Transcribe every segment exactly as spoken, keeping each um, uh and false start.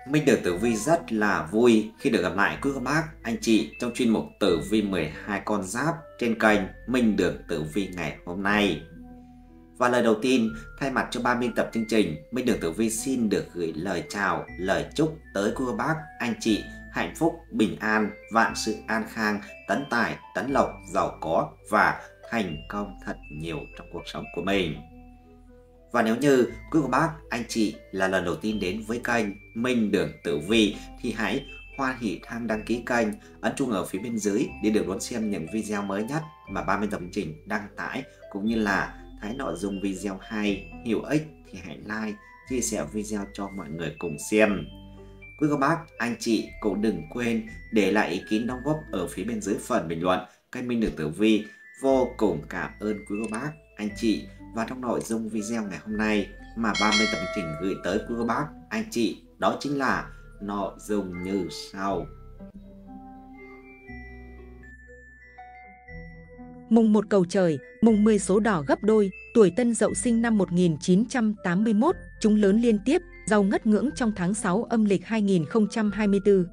Minh được Tử Vi rất là vui khi được gặp lại quý cô bác, anh chị trong chuyên mục Tử Vi mười hai con giáp trên kênh Minh được Tử Vi ngày hôm nay. Và lời đầu tiên, thay mặt cho ban biên tập chương trình, Minh được Tử Vi xin được gửi lời chào, lời chúc tới quý cô bác, anh chị hạnh phúc, bình an, vạn sự an khang, tấn tài, tấn lộc, giàu có và thành công thật nhiều trong cuộc sống của mình. Và nếu như quý cô bác, anh chị là lần đầu tiên đến với kênh Minh được Tử Vi thì hãy hoan hỉ tham đăng ký kênh, ấn chuông ở phía bên dưới để được đón xem những video mới nhất mà ban biên tập chương trình đăng tải, cũng như là thấy nội dung video hay, hữu ích thì hãy like, chia sẻ video cho mọi người cùng xem. Quý cô bác, anh chị cũng đừng quên để lại ý kiến đóng góp ở phía bên dưới phần bình luận. Kênh Minh được Tử Vi vô cùng cảm ơn quý cô bác, anh chị. Và trong nội dung video ngày hôm nay mà ban biên tập chương trình gửi tới quý cô bác, anh chị, đó chính là nội dung như sau. Mùng một cầu trời, mùng mười số đỏ gấp đôi, tuổi Tân Dậu sinh năm một nghìn chín trăm tám mươi mốt, chúng lớn liên tiếp, giàu ngất ngưỡng trong tháng sáu âm lịch hai nghìn không trăm hai mươi tư.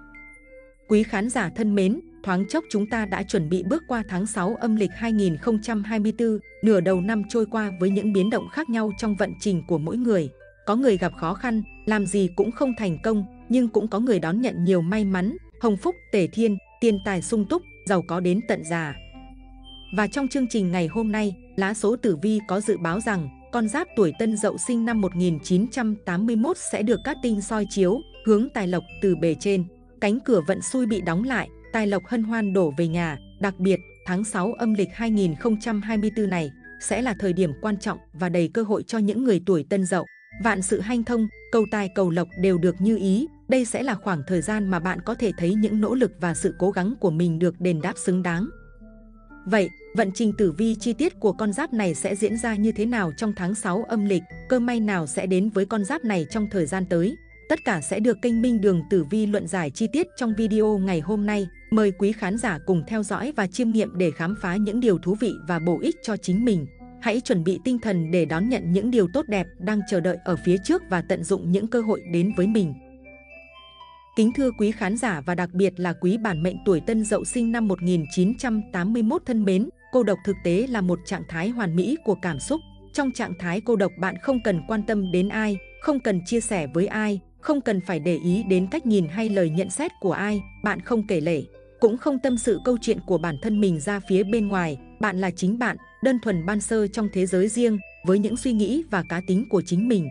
Quý khán giả thân mến, thoáng chốc chúng ta đã chuẩn bị bước qua tháng sáu âm lịch hai nghìn không trăm hai mươi tư, nửa đầu năm trôi qua với những biến động khác nhau trong vận trình của mỗi người. Có người gặp khó khăn, làm gì cũng không thành công, nhưng cũng có người đón nhận nhiều may mắn, hồng phúc tề thiên, tiền tài sung túc, giàu có đến tận già. Và trong chương trình ngày hôm nay, lá số tử vi có dự báo rằng con giáp tuổi Tân Dậu sinh năm một nghìn chín trăm tám mươi mốt sẽ được các tinh soi chiếu, hướng tài lộc từ bề trên. Cánh cửa vận xui bị đóng lại, tài lộc hân hoan đổ về nhà. Đặc biệt, tháng sáu âm lịch hai nghìn không trăm hai mươi tư này sẽ là thời điểm quan trọng và đầy cơ hội cho những người tuổi Tân Dậu. Vạn sự hanh thông, cầu tài cầu lộc đều được như ý. Đây sẽ là khoảng thời gian mà bạn có thể thấy những nỗ lực và sự cố gắng của mình được đền đáp xứng đáng. Vậy, vận trình tử vi chi tiết của con giáp này sẽ diễn ra như thế nào trong tháng sáu âm lịch? Cơ may nào sẽ đến với con giáp này trong thời gian tới? Tất cả sẽ được kênh Minh Đường Tử Vi luận giải chi tiết trong video ngày hôm nay. Mời quý khán giả cùng theo dõi và chiêm nghiệm để khám phá những điều thú vị và bổ ích cho chính mình. Hãy chuẩn bị tinh thần để đón nhận những điều tốt đẹp đang chờ đợi ở phía trước và tận dụng những cơ hội đến với mình. Kính thưa quý khán giả và đặc biệt là quý bản mệnh tuổi Tân Dậu sinh năm một nghìn chín trăm tám mươi mốt thân mến, cô độc thực tế là một trạng thái hoàn mỹ của cảm xúc. Trong trạng thái cô độc bạn không cần quan tâm đến ai, không cần chia sẻ với ai, không cần phải để ý đến cách nhìn hay lời nhận xét của ai, bạn không kể lể, cũng không tâm sự câu chuyện của bản thân mình ra phía bên ngoài, bạn là chính bạn, đơn thuần ban sơ trong thế giới riêng, với những suy nghĩ và cá tính của chính mình.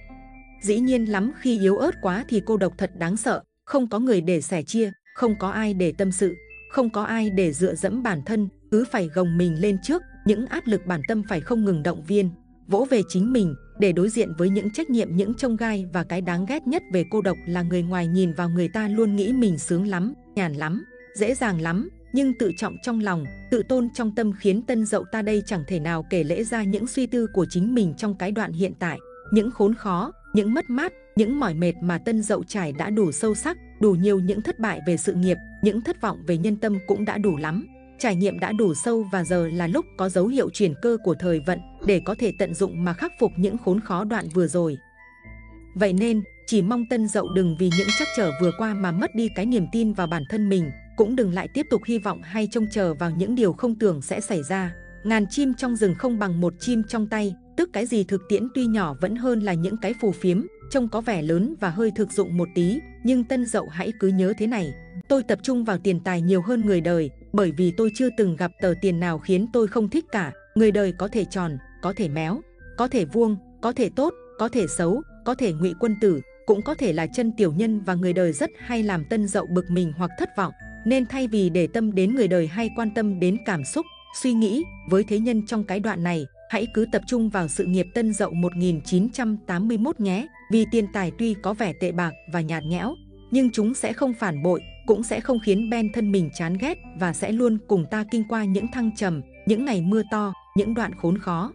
Dĩ nhiên lắm khi yếu ớt quá thì cô độc thật đáng sợ, không có người để sẻ chia, không có ai để tâm sự, không có ai để dựa dẫm bản thân, cứ phải gồng mình lên trước, những áp lực bản tâm phải không ngừng động viên, vỗ về chính mình, để đối diện với những trách nhiệm, những chông gai. Và cái đáng ghét nhất về cô độc là người ngoài nhìn vào người ta luôn nghĩ mình sướng lắm, nhàn lắm, dễ dàng lắm, nhưng tự trọng trong lòng, tự tôn trong tâm khiến Tân Dậu ta đây chẳng thể nào kể lễ ra những suy tư của chính mình trong cái đoạn hiện tại. Những khốn khó, những mất mát, những mỏi mệt mà Tân Dậu trải đã đủ sâu sắc, đủ nhiều. Những thất bại về sự nghiệp, những thất vọng về nhân tâm cũng đã đủ lắm. Trải nghiệm đã đủ sâu và giờ là lúc có dấu hiệu chuyển cơ của thời vận để có thể tận dụng mà khắc phục những khốn khó đoạn vừa rồi. Vậy nên, chỉ mong Tân Dậu đừng vì những trắc trở vừa qua mà mất đi cái niềm tin vào bản thân mình, cũng đừng lại tiếp tục hy vọng hay trông chờ vào những điều không tưởng sẽ xảy ra. Ngàn chim trong rừng không bằng một chim trong tay, tức cái gì thực tiễn tuy nhỏ vẫn hơn là những cái phù phiếm, trông có vẻ lớn và hơi thực dụng một tí, nhưng Tân Dậu hãy cứ nhớ thế này. Tôi tập trung vào tiền tài nhiều hơn người đời, bởi vì tôi chưa từng gặp tờ tiền nào khiến tôi không thích cả. Người đời có thể tròn, có thể méo, có thể vuông, có thể tốt, có thể xấu, có thể ngụy quân tử, cũng có thể là chân tiểu nhân, và người đời rất hay làm Tân Dậu bực mình hoặc thất vọng. Nên thay vì để tâm đến người đời hay quan tâm đến cảm xúc, suy nghĩ với thế nhân trong cái đoạn này, hãy cứ tập trung vào sự nghiệp Tân Dậu một nghìn chín trăm tám mươi mốt nhé. Vì tiền tài tuy có vẻ tệ bạc và nhạt nhẽo, nhưng chúng sẽ không phản bội, cũng sẽ không khiến bên thân mình chán ghét, và sẽ luôn cùng ta kinh qua những thăng trầm, những ngày mưa to, những đoạn khốn khó.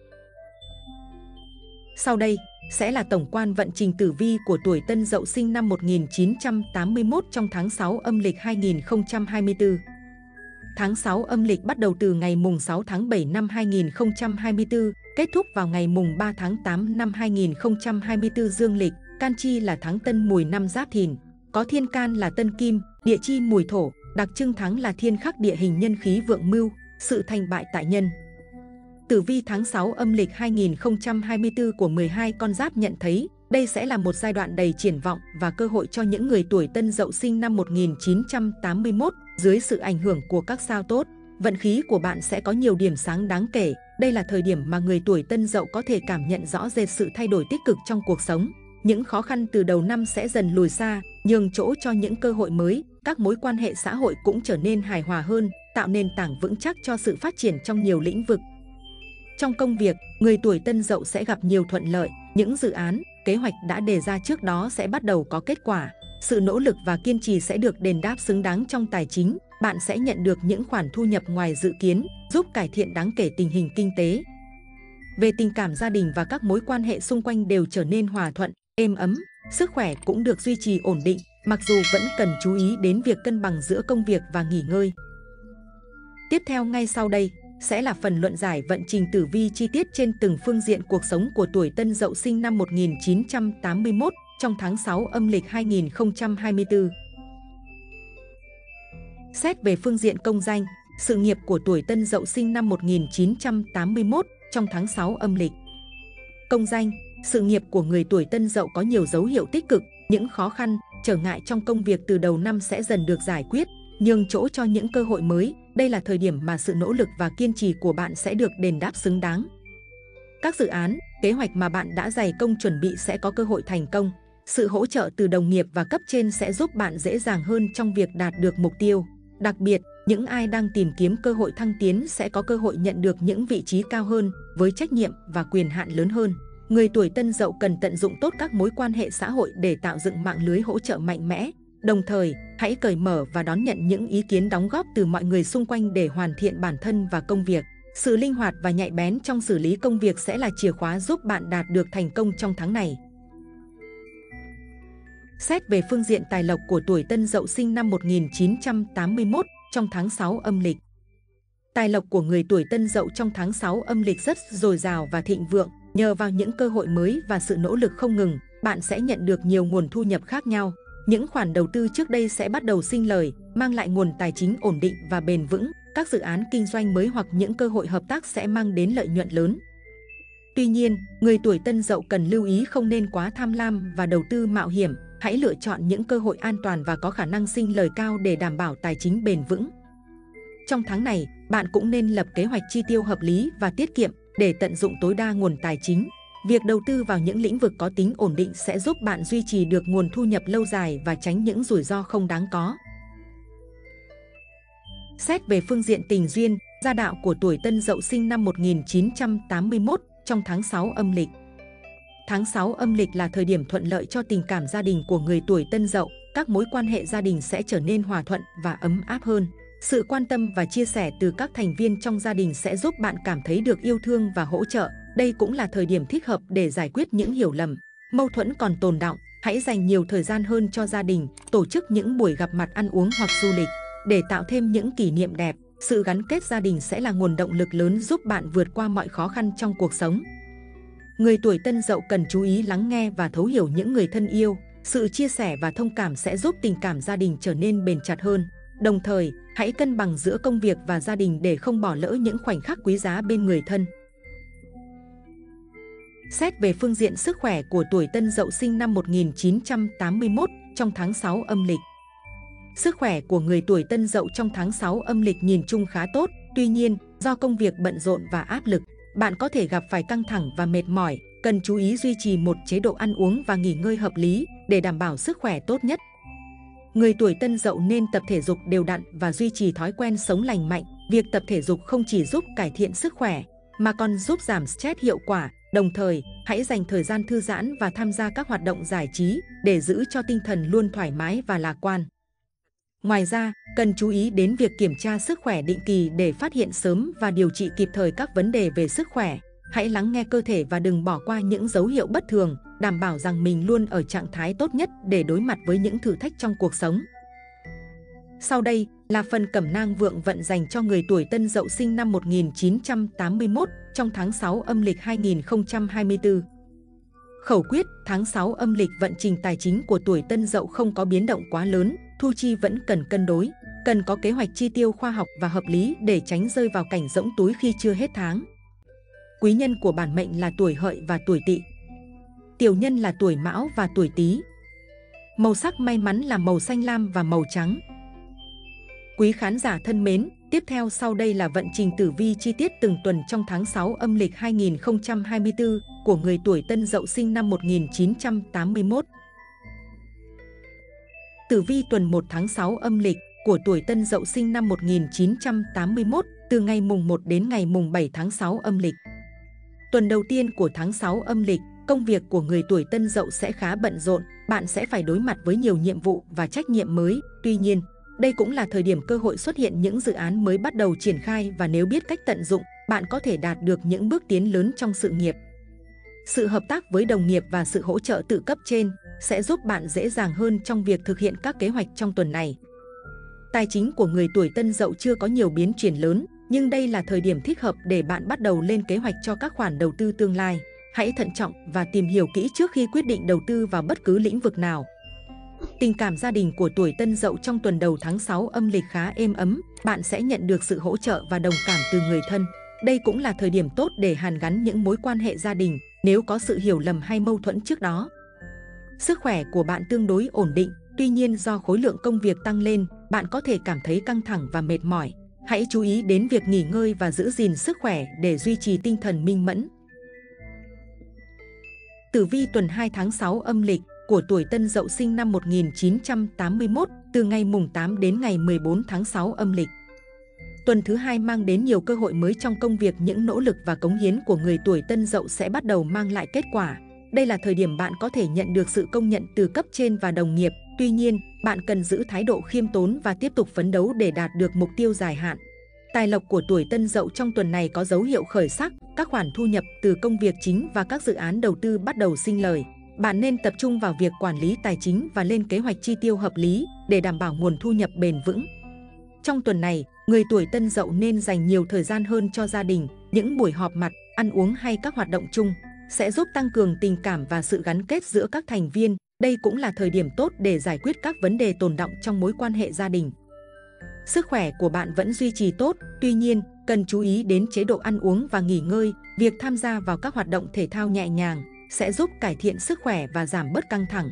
Sau đây sẽ là tổng quan vận trình tử vi của tuổi Tân Dậu sinh năm một nghìn chín trăm tám mươi mốt trong tháng sáu âm lịch hai nghìn không trăm hai mươi tư. Tháng sáu âm lịch bắt đầu từ ngày mùng sáu tháng bảy năm hai nghìn không trăm hai mươi tư, kết thúc vào ngày mùng ba tháng tám năm hai nghìn không trăm hai mươi tư dương lịch. can chi là tháng Tân Mùi năm Giáp Thìn, có thiên can là Tân Kim, địa chi Mùi Thổ, đặc trưng tháng là thiên khắc địa hình nhân khí vượng mưu, sự thành bại tại nhân. Tử vi tháng sáu âm lịch hai nghìn không trăm hai mươi tư của mười hai con giáp nhận thấy, đây sẽ là một giai đoạn đầy triển vọng và cơ hội cho những người tuổi Tân Dậu sinh năm một nghìn chín trăm tám mươi mốt. Dưới sự ảnh hưởng của các sao tốt, vận khí của bạn sẽ có nhiều điểm sáng đáng kể. Đây là thời điểm mà người tuổi Tân Dậu có thể cảm nhận rõ rệt sự thay đổi tích cực trong cuộc sống. Những khó khăn từ đầu năm sẽ dần lùi xa, nhường chỗ cho những cơ hội mới. Các mối quan hệ xã hội cũng trở nên hài hòa hơn, tạo nền tảng vững chắc cho sự phát triển trong nhiều lĩnh vực. Trong công việc, người tuổi Tân Dậu sẽ gặp nhiều thuận lợi, những dự án, kế hoạch đã đề ra trước đó sẽ bắt đầu có kết quả. Sự nỗ lực và kiên trì sẽ được đền đáp xứng đáng trong tài chính, bạn sẽ nhận được những khoản thu nhập ngoài dự kiến, giúp cải thiện đáng kể tình hình kinh tế. Về tình cảm gia đình và các mối quan hệ xung quanh đều trở nên hòa thuận, êm ấm, sức khỏe cũng được duy trì ổn định, mặc dù vẫn cần chú ý đến việc cân bằng giữa công việc và nghỉ ngơi. Tiếp theo ngay sau đây sẽ là phần luận giải vận trình tử vi chi tiết trên từng phương diện cuộc sống của tuổi Tân Dậu sinh năm một nghìn chín trăm tám mươi mốt trong tháng sáu âm lịch hai nghìn không trăm hai mươi tư. Xét về phương diện công danh, sự nghiệp của tuổi Tân Dậu sinh năm một nghìn chín trăm tám mươi mốt trong tháng sáu âm lịch. Công danh, sự nghiệp của người tuổi Tân Dậu có nhiều dấu hiệu tích cực, những khó khăn, trở ngại trong công việc từ đầu năm sẽ dần được giải quyết, nhường chỗ cho những cơ hội mới. Đây là thời điểm mà sự nỗ lực và kiên trì của bạn sẽ được đền đáp xứng đáng. Các dự án, kế hoạch mà bạn đã dày công chuẩn bị sẽ có cơ hội thành công. Sự hỗ trợ từ đồng nghiệp và cấp trên sẽ giúp bạn dễ dàng hơn trong việc đạt được mục tiêu. Đặc biệt, những ai đang tìm kiếm cơ hội thăng tiến sẽ có cơ hội nhận được những vị trí cao hơn, với trách nhiệm và quyền hạn lớn hơn. Người tuổi Tân Dậu cần tận dụng tốt các mối quan hệ xã hội để tạo dựng mạng lưới hỗ trợ mạnh mẽ. Đồng thời, hãy cởi mở và đón nhận những ý kiến đóng góp từ mọi người xung quanh để hoàn thiện bản thân và công việc. Sự linh hoạt và nhạy bén trong xử lý công việc sẽ là chìa khóa giúp bạn đạt được thành công trong tháng này. Xét về phương diện tài lộc của tuổi Tân Dậu sinh năm một nghìn chín trăm tám mươi mốt trong tháng sáu âm lịch. Tài lộc của người tuổi Tân Dậu trong tháng sáu âm lịch rất dồi dào và thịnh vượng. Nhờ vào những cơ hội mới và sự nỗ lực không ngừng, bạn sẽ nhận được nhiều nguồn thu nhập khác nhau. Những khoản đầu tư trước đây sẽ bắt đầu sinh lời, mang lại nguồn tài chính ổn định và bền vững. Các dự án kinh doanh mới hoặc những cơ hội hợp tác sẽ mang đến lợi nhuận lớn. Tuy nhiên, người tuổi Tân Dậu cần lưu ý không nên quá tham lam và đầu tư mạo hiểm. Hãy lựa chọn những cơ hội an toàn và có khả năng sinh lời cao để đảm bảo tài chính bền vững. Trong tháng này, bạn cũng nên lập kế hoạch chi tiêu hợp lý và tiết kiệm để tận dụng tối đa nguồn tài chính. Việc đầu tư vào những lĩnh vực có tính ổn định sẽ giúp bạn duy trì được nguồn thu nhập lâu dài và tránh những rủi ro không đáng có. Xét về phương diện tình duyên, gia đạo của tuổi Tân Dậu sinh năm một nghìn chín trăm tám mươi mốt trong tháng sáu âm lịch. Tháng sáu âm lịch là thời điểm thuận lợi cho tình cảm gia đình của người tuổi Tân Dậu. Các mối quan hệ gia đình sẽ trở nên hòa thuận và ấm áp hơn. Sự quan tâm và chia sẻ từ các thành viên trong gia đình sẽ giúp bạn cảm thấy được yêu thương và hỗ trợ. Đây cũng là thời điểm thích hợp để giải quyết những hiểu lầm, mâu thuẫn còn tồn đọng. Hãy dành nhiều thời gian hơn cho gia đình, tổ chức những buổi gặp mặt ăn uống hoặc du lịch để tạo thêm những kỷ niệm đẹp. Sự gắn kết gia đình sẽ là nguồn động lực lớn giúp bạn vượt qua mọi khó khăn trong cuộc sống. Người tuổi Tân Dậu cần chú ý lắng nghe và thấu hiểu những người thân yêu. Sự chia sẻ và thông cảm sẽ giúp tình cảm gia đình trở nên bền chặt hơn. Đồng thời, hãy cân bằng giữa công việc và gia đình để không bỏ lỡ những khoảnh khắc quý giá bên người thân. Xét về phương diện sức khỏe của tuổi Tân Dậu sinh năm một nghìn chín trăm tám mươi mốt trong tháng sáu âm lịch. Sức khỏe của người tuổi Tân Dậu trong tháng sáu âm lịch nhìn chung khá tốt. Tuy nhiên, do công việc bận rộn và áp lực, bạn có thể gặp phải căng thẳng và mệt mỏi. Cần chú ý duy trì một chế độ ăn uống và nghỉ ngơi hợp lý để đảm bảo sức khỏe tốt nhất. Người tuổi Tân Dậu nên tập thể dục đều đặn và duy trì thói quen sống lành mạnh. Việc tập thể dục không chỉ giúp cải thiện sức khỏe, mà còn giúp giảm stress hiệu quả. Đồng thời, hãy dành thời gian thư giãn và tham gia các hoạt động giải trí để giữ cho tinh thần luôn thoải mái và lạc quan. Ngoài ra, cần chú ý đến việc kiểm tra sức khỏe định kỳ để phát hiện sớm và điều trị kịp thời các vấn đề về sức khỏe. Hãy lắng nghe cơ thể và đừng bỏ qua những dấu hiệu bất thường, đảm bảo rằng mình luôn ở trạng thái tốt nhất để đối mặt với những thử thách trong cuộc sống. Sau đây là phần cẩm nang vượng vận dành cho người tuổi Tân Dậu sinh năm một nghìn chín trăm tám mươi mốt trong tháng sáu âm lịch hai nghìn không trăm hai mươi tư. Khẩu quyết, tháng sáu âm lịch vận trình tài chính của tuổi Tân Dậu không có biến động quá lớn, thu chi vẫn cần cân đối, cần có kế hoạch chi tiêu khoa học và hợp lý để tránh rơi vào cảnh rỗng túi khi chưa hết tháng. Quý nhân của bản mệnh là tuổi Hợi và tuổi Tỵ. Tiểu nhân là tuổi Mão và tuổi Tý. Màu sắc may mắn là màu xanh lam và màu trắng. Quý khán giả thân mến, tiếp theo sau đây là vận trình tử vi chi tiết từng tuần trong tháng sáu âm lịch hai nghìn không trăm hai mươi tư của người tuổi Tân Dậu sinh năm một nghìn chín trăm tám mươi mốt. Tử vi tuần một tháng sáu âm lịch của tuổi Tân Dậu sinh năm một nghìn chín trăm tám mươi mốt, từ ngày mùng một đến ngày mùng bảy tháng sáu âm lịch. Tuần đầu tiên của tháng sáu âm lịch, công việc của người tuổi Tân Dậu sẽ khá bận rộn, bạn sẽ phải đối mặt với nhiều nhiệm vụ và trách nhiệm mới. Tuy nhiên, đây cũng là thời điểm cơ hội xuất hiện những dự án mới bắt đầu triển khai, và nếu biết cách tận dụng, bạn có thể đạt được những bước tiến lớn trong sự nghiệp. Sự hợp tác với đồng nghiệp và sự hỗ trợ từ cấp trên sẽ giúp bạn dễ dàng hơn trong việc thực hiện các kế hoạch trong tuần này. Tài chính của người tuổi Tân Dậu chưa có nhiều biến chuyển lớn, nhưng đây là thời điểm thích hợp để bạn bắt đầu lên kế hoạch cho các khoản đầu tư tương lai. Hãy thận trọng và tìm hiểu kỹ trước khi quyết định đầu tư vào bất cứ lĩnh vực nào. Tình cảm gia đình của tuổi Tân Dậu trong tuần đầu tháng sáu âm lịch khá êm ấm, bạn sẽ nhận được sự hỗ trợ và đồng cảm từ người thân. Đây cũng là thời điểm tốt để hàn gắn những mối quan hệ gia đình nếu có sự hiểu lầm hay mâu thuẫn trước đó. Sức khỏe của bạn tương đối ổn định, tuy nhiên do khối lượng công việc tăng lên, bạn có thể cảm thấy căng thẳng và mệt mỏi. Hãy chú ý đến việc nghỉ ngơi và giữ gìn sức khỏe để duy trì tinh thần minh mẫn. Tử vi tuần hai tháng sáu âm lịch của tuổi Tân Dậu sinh năm một nghìn chín trăm tám mươi mốt, từ ngày mùng tám đến ngày mười bốn tháng sáu âm lịch. Tuần thứ hai mang đến nhiều cơ hội mới trong công việc, những nỗ lực và cống hiến của người tuổi Tân Dậu sẽ bắt đầu mang lại kết quả. Đây là thời điểm bạn có thể nhận được sự công nhận từ cấp trên và đồng nghiệp. Tuy nhiên, bạn cần giữ thái độ khiêm tốn và tiếp tục phấn đấu để đạt được mục tiêu dài hạn. Tài lộc của tuổi Tân Dậu trong tuần này có dấu hiệu khởi sắc, các khoản thu nhập từ công việc chính và các dự án đầu tư bắt đầu sinh lời. Bạn nên tập trung vào việc quản lý tài chính và lên kế hoạch chi tiêu hợp lý để đảm bảo nguồn thu nhập bền vững. Trong tuần này, người tuổi Tân Dậu nên dành nhiều thời gian hơn cho gia đình. Những buổi họp mặt, ăn uống hay các hoạt động chung sẽ giúp tăng cường tình cảm và sự gắn kết giữa các thành viên. Đây cũng là thời điểm tốt để giải quyết các vấn đề tồn đọng trong mối quan hệ gia đình. Sức khỏe của bạn vẫn duy trì tốt, tuy nhiên, cần chú ý đến chế độ ăn uống và nghỉ ngơi. Việc tham gia vào các hoạt động thể thao nhẹ nhàng sẽ giúp cải thiện sức khỏe và giảm bớt căng thẳng.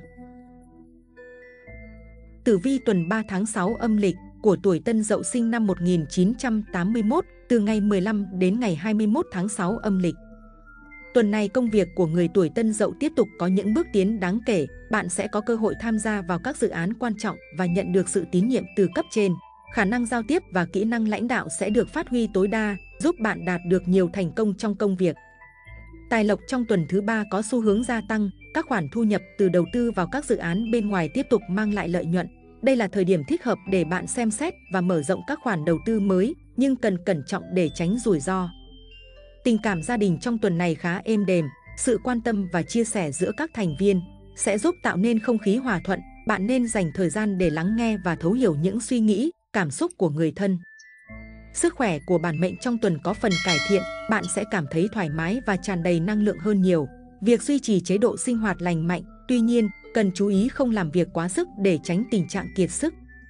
Tử vi tuần ba tháng sáu âm lịch của tuổi Tân Dậu sinh năm một nghìn chín trăm tám mươi mốt, từ ngày mười lăm đến ngày hai mươi mốt tháng sáu âm lịch. Tuần này công việc của người tuổi Tân Dậu tiếp tục có những bước tiến đáng kể, bạn sẽ có cơ hội tham gia vào các dự án quan trọng và nhận được sự tín nhiệm từ cấp trên. Khả năng giao tiếp và kỹ năng lãnh đạo sẽ được phát huy tối đa, giúp bạn đạt được nhiều thành công trong công việc. Tài lộc trong tuần thứ ba có xu hướng gia tăng, các khoản thu nhập từ đầu tư vào các dự án bên ngoài tiếp tục mang lại lợi nhuận. Đây là thời điểm thích hợp để bạn xem xét và mở rộng các khoản đầu tư mới, nhưng cần cẩn trọng để tránh rủi ro. Tình cảm gia đình trong tuần này khá êm đềm, sự quan tâm và chia sẻ giữa các thành viên sẽ giúp tạo nên không khí hòa thuận. Bạn nên dành thời gian để lắng nghe và thấu hiểu những suy nghĩ, cảm xúc của người thân. Sức khỏe của bản mệnh trong tuần có phần cải thiện, bạn sẽ cảm thấy thoải mái và tràn đầy năng lượng hơn nhiều. Việc duy trì chế độ sinh hoạt lành mạnh, tuy nhiên, cần chú ý không làm việc quá sức để tránh tình trạng kiệt sức.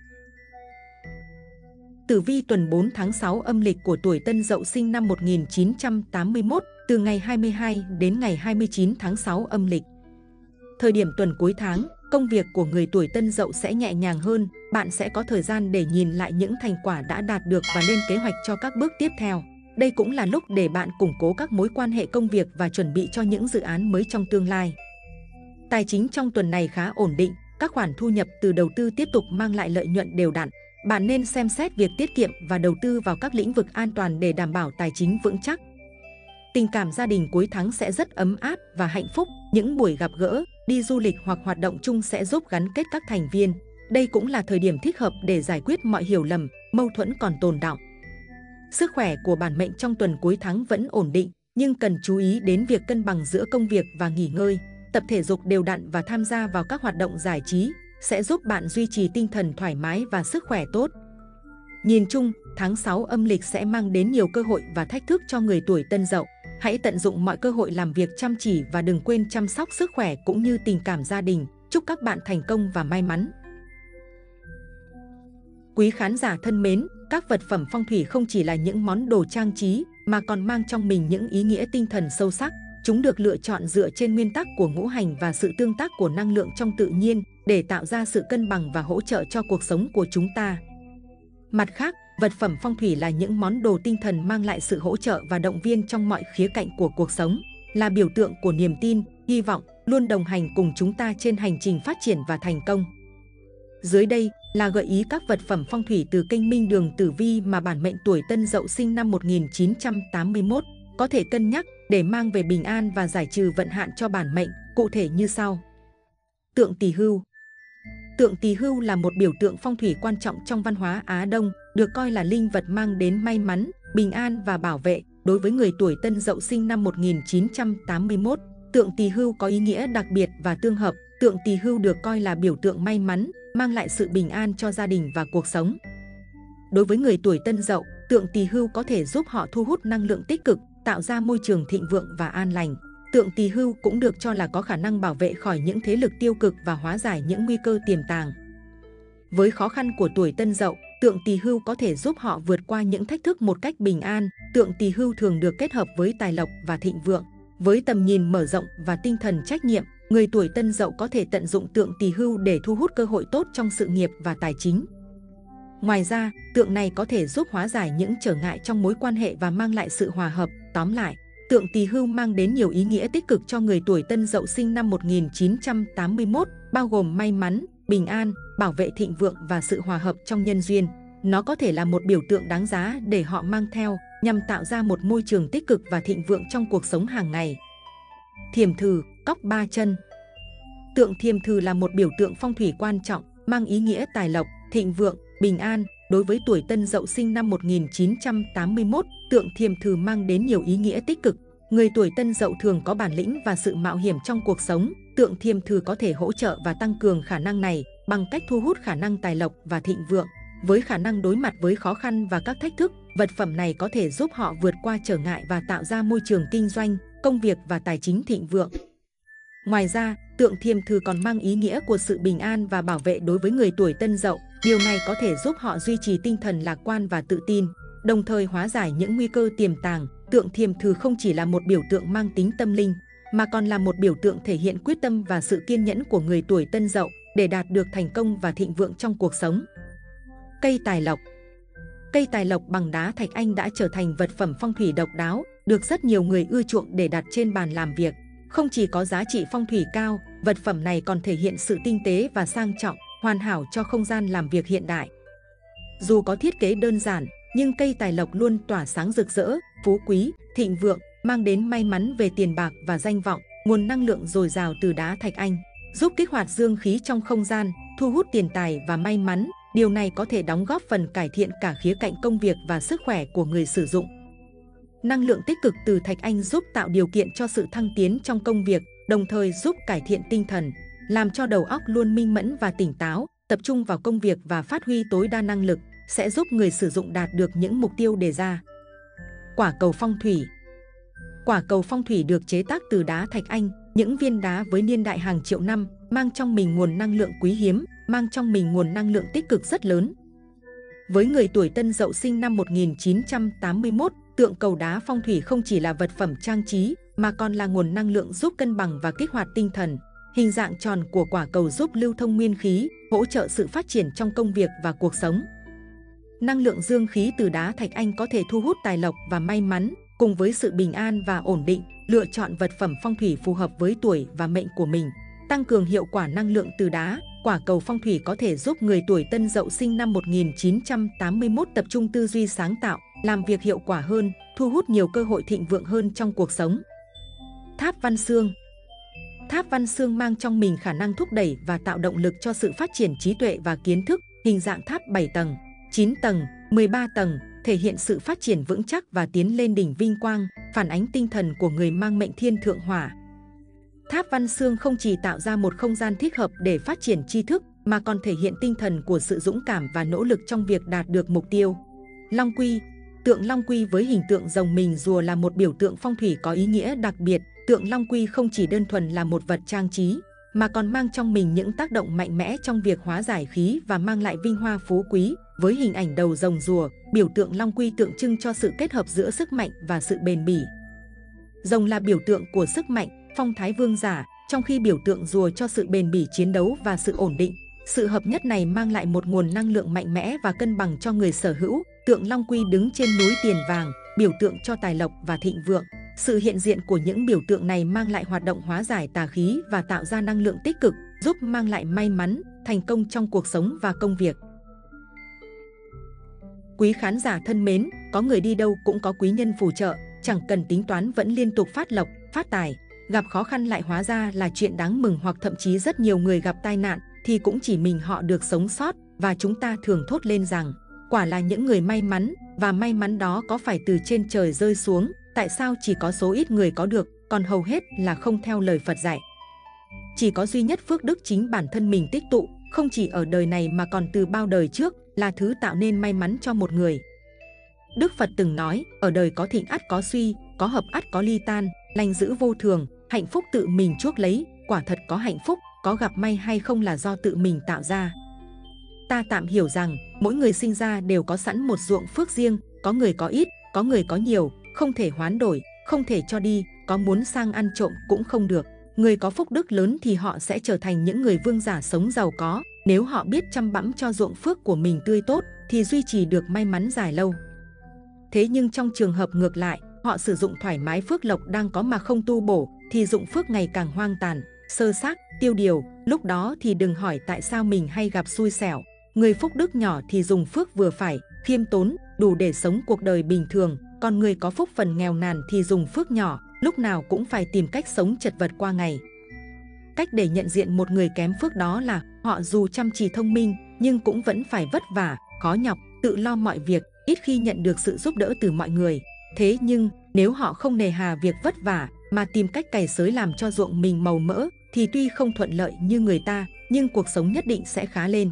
Tử vi tuần bốn tháng sáu âm lịch của tuổi Tân Dậu sinh năm một nghìn chín trăm tám mươi mốt, từ ngày hai mươi hai đến ngày hai mươi chín tháng sáu âm lịch. Thời điểm tuần cuối tháng, công việc của người tuổi Tân Dậu sẽ nhẹ nhàng hơn, bạn sẽ có thời gian để nhìn lại những thành quả đã đạt được và lên kế hoạch cho các bước tiếp theo. Đây cũng là lúc để bạn củng cố các mối quan hệ công việc và chuẩn bị cho những dự án mới trong tương lai. Tài chính trong tuần này khá ổn định, các khoản thu nhập từ đầu tư tiếp tục mang lại lợi nhuận đều đặn. Bạn nên xem xét việc tiết kiệm và đầu tư vào các lĩnh vực an toàn để đảm bảo tài chính vững chắc. Tình cảm gia đình cuối tháng sẽ rất ấm áp và hạnh phúc. Những buổi gặp gỡ, đi du lịch hoặc hoạt động chung sẽ giúp gắn kết các thành viên. Đây cũng là thời điểm thích hợp để giải quyết mọi hiểu lầm, mâu thuẫn còn tồn đọng. Sức khỏe của bản mệnh trong tuần cuối tháng vẫn ổn định, nhưng cần chú ý đến việc cân bằng giữa công việc và nghỉ ngơi. Tập thể dục đều đặn và tham gia vào các hoạt động giải trí sẽ giúp bạn duy trì tinh thần thoải mái và sức khỏe tốt. Nhìn chung, tháng sáu âm lịch sẽ mang đến nhiều cơ hội và thách thức cho người tuổi Tân Dậu. Hãy tận dụng mọi cơ hội làm việc chăm chỉ và đừng quên chăm sóc sức khỏe cũng như tình cảm gia đình. Chúc các bạn thành công và may mắn. Quý khán giả thân mến, các vật phẩm phong thủy không chỉ là những món đồ trang trí mà còn mang trong mình những ý nghĩa tinh thần sâu sắc. Chúng được lựa chọn dựa trên nguyên tắc của ngũ hành và sự tương tác của năng lượng trong tự nhiên để tạo ra sự cân bằng và hỗ trợ cho cuộc sống của chúng ta. Mặt khác, vật phẩm phong thủy là những món đồ tinh thần mang lại sự hỗ trợ và động viên trong mọi khía cạnh của cuộc sống, là biểu tượng của niềm tin, hy vọng, luôn đồng hành cùng chúng ta trên hành trình phát triển và thành công. Dưới đây là gợi ý các vật phẩm phong thủy từ kênh Minh Đường Tử Vi mà bản mệnh tuổi Tân Dậu sinh năm một nghìn chín trăm tám mươi mốt có thể cân nhắc để mang về bình an và giải trừ vận hạn cho bản mệnh, cụ thể như sau. Tượng Tỳ Hưu. Tượng Tỳ Hưu là một biểu tượng phong thủy quan trọng trong văn hóa Á Đông, được coi là linh vật mang đến may mắn, bình an và bảo vệ. Đối với người tuổi Tân Dậu sinh năm một nghìn chín trăm tám mươi mốt, tượng Tỳ Hưu có ý nghĩa đặc biệt và tương hợp. Tượng Tỳ Hưu được coi là biểu tượng may mắn, mang lại sự bình an cho gia đình và cuộc sống. Đối với người tuổi Tân Dậu, tượng Tỳ Hưu có thể giúp họ thu hút năng lượng tích cực, tạo ra môi trường thịnh vượng và an lành. Tượng Tỳ Hưu cũng được cho là có khả năng bảo vệ khỏi những thế lực tiêu cực và hóa giải những nguy cơ tiềm tàng. Với khó khăn của tuổi Tân Dậu, tượng Tỳ Hưu có thể giúp họ vượt qua những thách thức một cách bình an. Tượng Tỳ Hưu thường được kết hợp với tài lộc và thịnh vượng. Với tầm nhìn mở rộng và tinh thần trách nhiệm, người tuổi Tân Dậu có thể tận dụng tượng Tỳ Hưu để thu hút cơ hội tốt trong sự nghiệp và tài chính. Ngoài ra, tượng này có thể giúp hóa giải những trở ngại trong mối quan hệ và mang lại sự hòa hợp. Tóm lại, tượng Tỳ Hưu mang đến nhiều ý nghĩa tích cực cho người tuổi Tân Dậu sinh năm một nghìn chín trăm tám mươi mốt, bao gồm may mắn, bình an, bảo vệ thịnh vượng và sự hòa hợp trong nhân duyên. Nó có thể là một biểu tượng đáng giá để họ mang theo, nhằm tạo ra một môi trường tích cực và thịnh vượng trong cuộc sống hàng ngày. Thiềm Thử, cóc ba chân. Tượng Thiềm Thử là một biểu tượng phong thủy quan trọng, mang ý nghĩa tài lộc, thịnh vượng, bình an. Đối với tuổi Tân Dậu sinh năm một nghìn chín trăm tám mươi mốt, tượng Thiềm Thử mang đến nhiều ý nghĩa tích cực. Người tuổi Tân Dậu thường có bản lĩnh và sự mạo hiểm trong cuộc sống. Tượng Thiềm Thử có thể hỗ trợ và tăng cường khả năng này bằng cách thu hút khả năng tài lộc và thịnh vượng. Với khả năng đối mặt với khó khăn và các thách thức, vật phẩm này có thể giúp họ vượt qua trở ngại và tạo ra môi trường kinh doanh, công việc và tài chính thịnh vượng. Ngoài ra, tượng Thiềm Thử còn mang ý nghĩa của sự bình an và bảo vệ đối với người tuổi Tân Dậu. Điều này có thể giúp họ duy trì tinh thần lạc quan và tự tin, đồng thời hóa giải những nguy cơ tiềm tàng. Tượng Thiềm Thử không chỉ là một biểu tượng mang tính tâm linh, mà còn là một biểu tượng thể hiện quyết tâm và sự kiên nhẫn của người tuổi Tân Dậu để đạt được thành công và thịnh vượng trong cuộc sống. Cây tài lộc. Cây tài lộc bằng đá thạch anh đã trở thành vật phẩm phong thủy độc đáo, được rất nhiều người ưa chuộng để đặt trên bàn làm việc. Không chỉ có giá trị phong thủy cao, vật phẩm này còn thể hiện sự tinh tế và sang trọng, hoàn hảo cho không gian làm việc hiện đại. Dù có thiết kế đơn giản, nhưng cây tài lộc luôn tỏa sáng rực rỡ, phú quý, thịnh vượng, mang đến may mắn về tiền bạc và danh vọng. Nguồn năng lượng dồi dào từ đá thạch anh giúp kích hoạt dương khí trong không gian, thu hút tiền tài và may mắn. Điều này có thể đóng góp phần cải thiện cả khía cạnh công việc và sức khỏe của người sử dụng. Năng lượng tích cực từ thạch anh giúp tạo điều kiện cho sự thăng tiến trong công việc, đồng thời giúp cải thiện tinh thần, làm cho đầu óc luôn minh mẫn và tỉnh táo, tập trung vào công việc và phát huy tối đa năng lực, sẽ giúp người sử dụng đạt được những mục tiêu đề ra. Quả cầu phong thủy. Quả cầu phong thủy được chế tác từ đá thạch anh, những viên đá với niên đại hàng triệu năm, mang trong mình nguồn năng lượng quý hiếm, mang trong mình nguồn năng lượng tích cực rất lớn. Với người tuổi Tân Dậu sinh năm một nghìn chín trăm tám mươi mốt, tượng cầu đá phong thủy không chỉ là vật phẩm trang trí, mà còn là nguồn năng lượng giúp cân bằng và kích hoạt tinh thần. Hình dạng tròn của quả cầu giúp lưu thông nguyên khí, hỗ trợ sự phát triển trong công việc và cuộc sống. Năng lượng dương khí từ đá thạch anh có thể thu hút tài lộc và may mắn, cùng với sự bình an và ổn định. Lựa chọn vật phẩm phong thủy phù hợp với tuổi và mệnh của mình. Tăng cường hiệu quả năng lượng từ đá, quả cầu phong thủy có thể giúp người tuổi Tân Dậu sinh năm một nghìn chín trăm tám mươi mốt tập trung tư duy sáng tạo, làm việc hiệu quả hơn, thu hút nhiều cơ hội thịnh vượng hơn trong cuộc sống. Tháp Văn Xương. Tháp Văn Xương mang trong mình khả năng thúc đẩy và tạo động lực cho sự phát triển trí tuệ và kiến thức. Hình dạng tháp bảy tầng, chín tầng, mười ba tầng, thể hiện sự phát triển vững chắc và tiến lên đỉnh vinh quang, phản ánh tinh thần của người mang mệnh thiên thượng hỏa. Tháp Văn Xương không chỉ tạo ra một không gian thích hợp để phát triển tri thức, mà còn thể hiện tinh thần của sự dũng cảm và nỗ lực trong việc đạt được mục tiêu. Long Quy. Tượng Long Quy với hình tượng rồng mình rùa là một biểu tượng phong thủy có ý nghĩa đặc biệt. Tượng Long Quy không chỉ đơn thuần là một vật trang trí, mà còn mang trong mình những tác động mạnh mẽ trong việc hóa giải khí và mang lại vinh hoa phú quý. Với hình ảnh đầu rồng rùa, biểu tượng Long Quy tượng trưng cho sự kết hợp giữa sức mạnh và sự bền bỉ. Rồng là biểu tượng của sức mạnh, phong thái vương giả, trong khi biểu tượng rùa cho sự bền bỉ chiến đấu và sự ổn định. Sự hợp nhất này mang lại một nguồn năng lượng mạnh mẽ và cân bằng cho người sở hữu. Tượng Long Quy đứng trên núi tiền vàng, biểu tượng cho tài lộc và thịnh vượng. Sự hiện diện của những biểu tượng này mang lại hoạt động hóa giải tà khí và tạo ra năng lượng tích cực, giúp mang lại may mắn, thành công trong cuộc sống và công việc. Quý khán giả thân mến, có người đi đâu cũng có quý nhân phù trợ, chẳng cần tính toán vẫn liên tục phát lộc, phát tài. Gặp khó khăn lại hóa ra là chuyện đáng mừng, hoặc thậm chí rất nhiều người gặp tai nạn thì cũng chỉ mình họ được sống sót, và chúng ta thường thốt lên rằng quả là những người may mắn, và may mắn đó có phải từ trên trời rơi xuống, tại sao chỉ có số ít người có được, còn hầu hết là không theo lời Phật dạy. Chỉ có duy nhất phước đức chính bản thân mình tích tụ, không chỉ ở đời này mà còn từ bao đời trước, là thứ tạo nên may mắn cho một người. Đức Phật từng nói, ở đời có thịnh ắt có suy, có hợp ắt có ly tan, lành dữ vô thường, hạnh phúc tự mình chuốc lấy. Quả thật có hạnh phúc, có gặp may hay không là do tự mình tạo ra. Ta tạm hiểu rằng, mỗi người sinh ra đều có sẵn một ruộng phước riêng, có người có ít, có người có nhiều, không thể hoán đổi, không thể cho đi, có muốn sang ăn trộm cũng không được. Người có phúc đức lớn thì họ sẽ trở thành những người vương giả sống giàu có. Nếu họ biết chăm bẵm cho ruộng phước của mình tươi tốt, thì duy trì được may mắn dài lâu. Thế nhưng trong trường hợp ngược lại, họ sử dụng thoải mái phước lộc đang có mà không tu bổ, thì dụng phước ngày càng hoang tàn, sơ xác, tiêu điều. Lúc đó thì đừng hỏi tại sao mình hay gặp xui xẻo. Người phúc đức nhỏ thì dùng phước vừa phải, khiêm tốn, đủ để sống cuộc đời bình thường. Còn người có phúc phần nghèo nàn thì dùng phước nhỏ, lúc nào cũng phải tìm cách sống chật vật qua ngày. Cách để nhận diện một người kém phước đó là họ dù chăm chỉ thông minh nhưng cũng vẫn phải vất vả, khó nhọc, tự lo mọi việc, ít khi nhận được sự giúp đỡ từ mọi người. Thế nhưng nếu họ không nề hà việc vất vả mà tìm cách cày xới làm cho ruộng mình màu mỡ, thì tuy không thuận lợi như người ta, nhưng cuộc sống nhất định sẽ khá lên.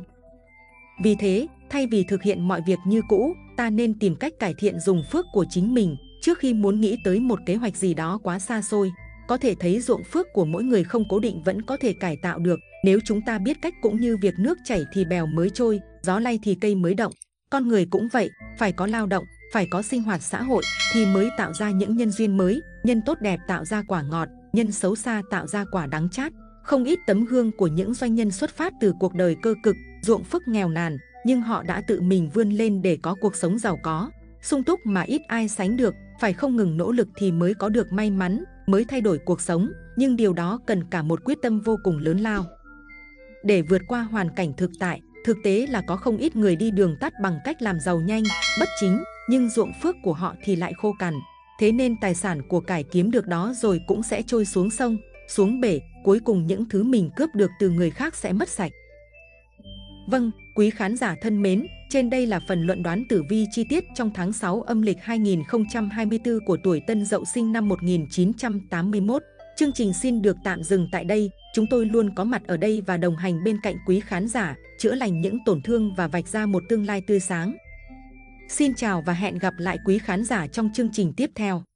Vì thế, thay vì thực hiện mọi việc như cũ, ta nên tìm cách cải thiện dùng phước của chính mình trước khi muốn nghĩ tới một kế hoạch gì đó quá xa xôi. Có thể thấy ruộng phước của mỗi người không cố định vẫn có thể cải tạo được nếu chúng ta biết cách, cũng như việc nước chảy thì bèo mới trôi, gió lay thì cây mới động. Con người cũng vậy, phải có lao động, phải có sinh hoạt xã hội thì mới tạo ra những nhân duyên mới, nhân tốt đẹp tạo ra quả ngọt, nhân xấu xa tạo ra quả đắng chát. Không ít tấm gương của những doanh nhân xuất phát từ cuộc đời cơ cực, ruộng phước nghèo nàn, nhưng họ đã tự mình vươn lên để có cuộc sống giàu có, sung túc mà ít ai sánh được. Phải không ngừng nỗ lực thì mới có được may mắn, mới thay đổi cuộc sống, nhưng điều đó cần cả một quyết tâm vô cùng lớn lao. Để vượt qua hoàn cảnh thực tại, thực tế là có không ít người đi đường tắt bằng cách làm giàu nhanh, bất chính, nhưng ruộng phước của họ thì lại khô cằn. Thế nên tài sản của cải kiếm được đó rồi cũng sẽ trôi xuống sông, xuống bể, cuối cùng những thứ mình cướp được từ người khác sẽ mất sạch. Vâng, quý khán giả thân mến, trên đây là phần luận đoán tử vi chi tiết trong tháng sáu âm lịch hai nghìn không trăm hai mươi tư của tuổi Tân Dậu sinh năm một nghìn chín trăm tám mươi mốt. Chương trình xin được tạm dừng tại đây. Chúng tôi luôn có mặt ở đây và đồng hành bên cạnh quý khán giả, chữa lành những tổn thương và vạch ra một tương lai tươi sáng. Xin chào và hẹn gặp lại quý khán giả trong chương trình tiếp theo.